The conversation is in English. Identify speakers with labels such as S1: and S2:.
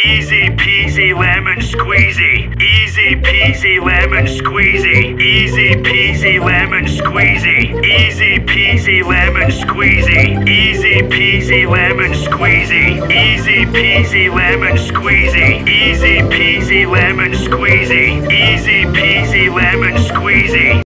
S1: Easy peasy lemon squeezy. Easy peasy lemon squeezy. Easy peasy lemon squeezy. Easy peasy lemon squeezy. Easy peasy lemon squeezy. Easy peasy lemon squeezy. Easy peasy lemon squeezy. Easy peasy lemon squeezy.